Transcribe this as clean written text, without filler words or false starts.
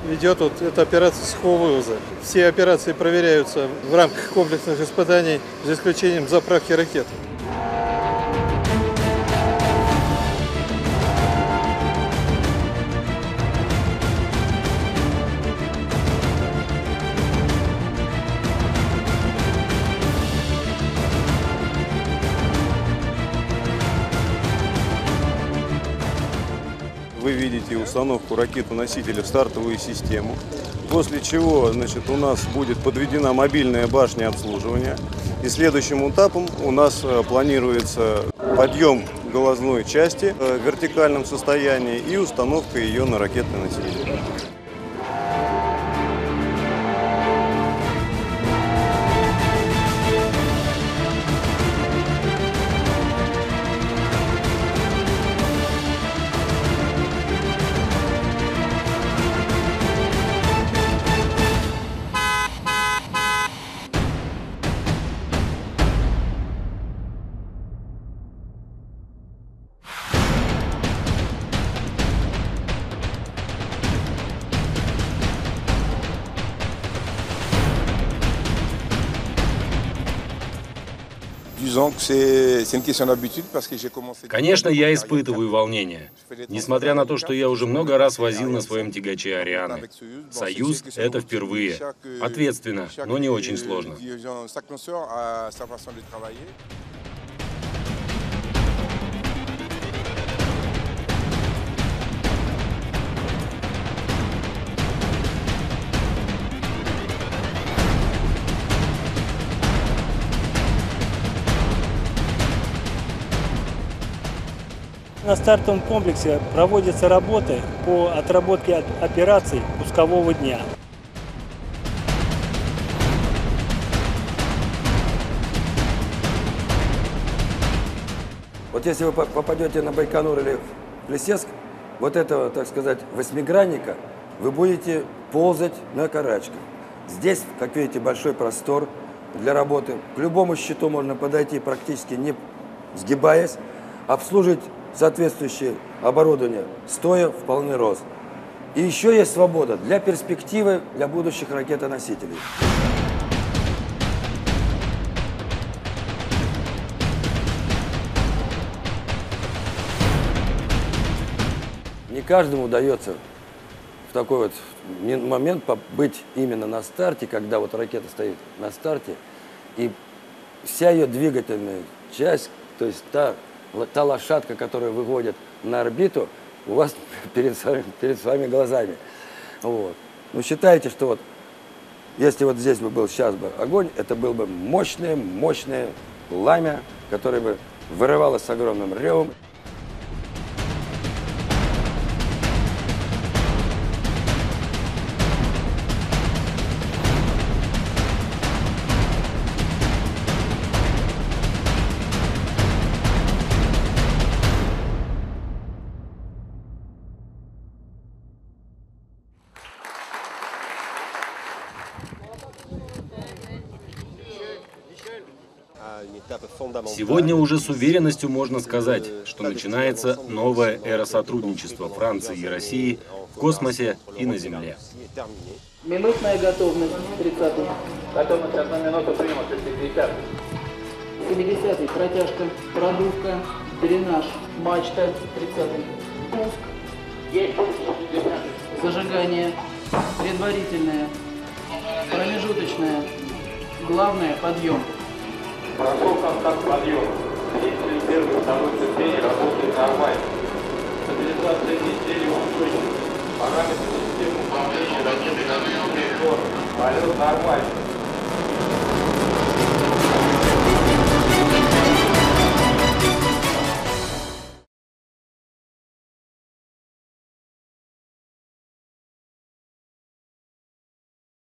ведет вот эту операцию сухого вывоза. Все операции проверяются в рамках комплексных испытаний, за исключением заправки ракет. Вы видите установку ракеты-носителя в стартовую систему, после чего, значит, у нас будет подведена мобильная башня обслуживания. И следующим этапом у нас планируется подъем головной части в вертикальном состоянии и установка ее на ракетный носитель. Конечно, я испытываю волнение. Несмотря на то, что я уже много раз возил на своем тягаче Арианы. Союз — это впервые. Ответственно, но не очень сложно. На стартовом комплексе проводятся работы по отработке операций пускового дня. Вот если вы попадете на Байконур или Плесецк, вот этого, так сказать, восьмигранника, вы будете ползать на карачках. Здесь, как видите, большой простор для работы. К любому щиту можно подойти практически не сгибаясь, обслужить соответствующее оборудование стоя в полный рост. И еще есть свобода для перспективы для будущих ракетоносителей. Не каждому удается в такой вот момент быть именно на старте, когда вот ракета стоит на старте, и вся ее двигательная часть, то есть та лошадка, которая выводит на орбиту, у вас перед своими глазами. Вот. Ну, считайте, что вот, если вот здесь бы был сейчас бы огонь, это был бы мощное пламя, которое бы вырывалось с огромным ревом. Сегодня уже с уверенностью можно сказать, что начинается новая эра сотрудничества Франции и России в космосе и на Земле. Минутная готовность, 30-й. Готовность 1 минуту приема, 60-й. 70-й, протяжка, продувка, дренаж, мачта, 30-й. Пуск. Есть пуск, 60-й. Зажигание, предварительное, промежуточное, главное, подъем. Прошел контакт подъема. Двигатель первой второй цепи работает нормально. Стабилизация изделия устойчива. Параметры системы управления ракетой на полет нормальный.